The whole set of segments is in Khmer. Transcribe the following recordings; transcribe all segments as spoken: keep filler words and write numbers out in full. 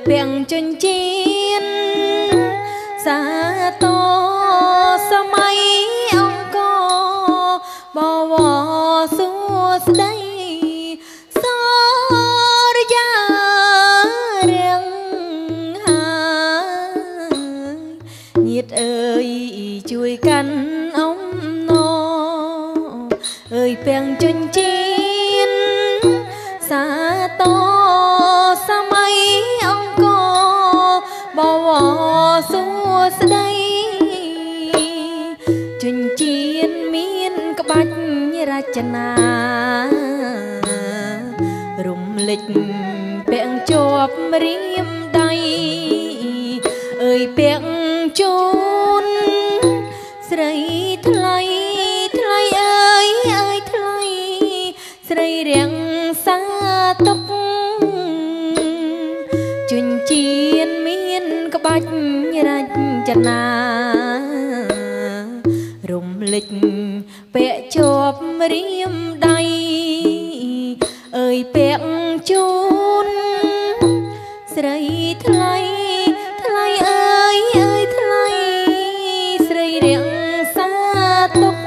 ពាក់ចិញ្ចៀនសាតសម័យអង្គរបវរសួស្ដីសរយារៀងហើយញាតិអើយជួយកាន់អំណអើយពាក់ចិញ្ចៀនសាតសម័យអង្គរបវរសួស្ដីចិញ្ចៀនមានក្បាច់រចនារំលេចពាក់ជាប់រៀមដៃអើយពាក់ជូនស្រីថ្លៃថ្លៃអើយអើយថ្លៃស្រីរៀងសាទុកចិញ្ចៀនមានក្បាច់រចនារំលេចពាក់ជាប់រៀមដៃអើយពាក់ជូនស្រីថ្លៃថ្លៃអើយអើយថ្លៃស្រីរៀងសាទុក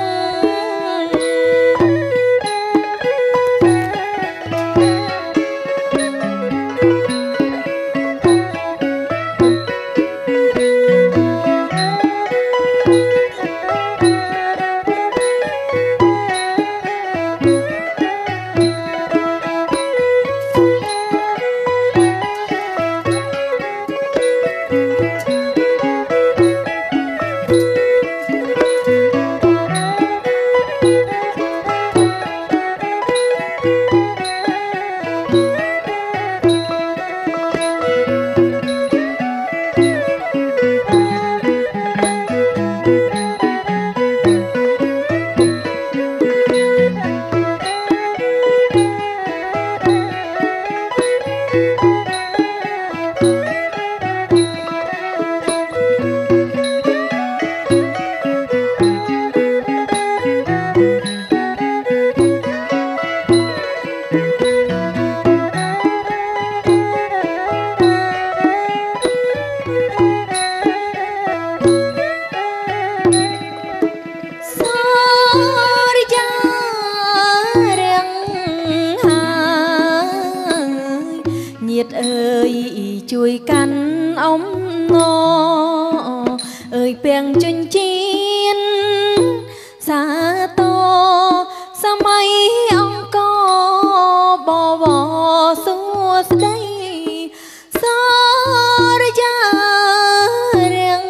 ញាតិអើយជួយកាន់អំណអើយពាក់ចិញ្ចៀនសាតសម័យអង្គរបវរសួស្ដីសរយារៀង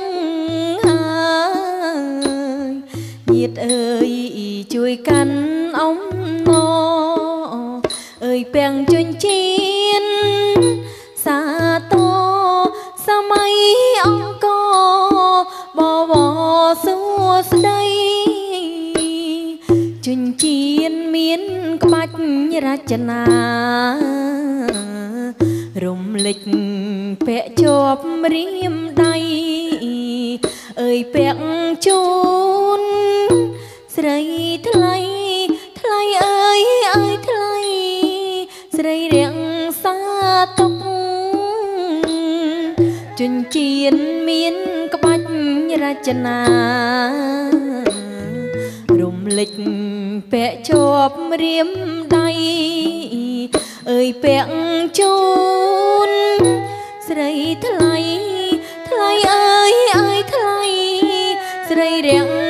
ហើយញាតិអើយជួយកាន់អំណអើយពាក់ចិញ្ចៀនសាតសម័យអង្គរបវរសួស្ដីចិញ្ចៀនមានក្បាច់រចនារំលេចពាក់ជាប់រៀមដៃអើយពាក់ជូនស្រីថ្លៃថ្លៃអើយអើយថ្លៃស្រីរៀងសាទុកចិញ្ចៀនមានក្បាច់រចនារំលេចពាក់ជាប់រៀមដៃអើយពាក់ជូនស្រីថ្លៃថ្លៃអើយអើយថ្លៃស្រីរៀង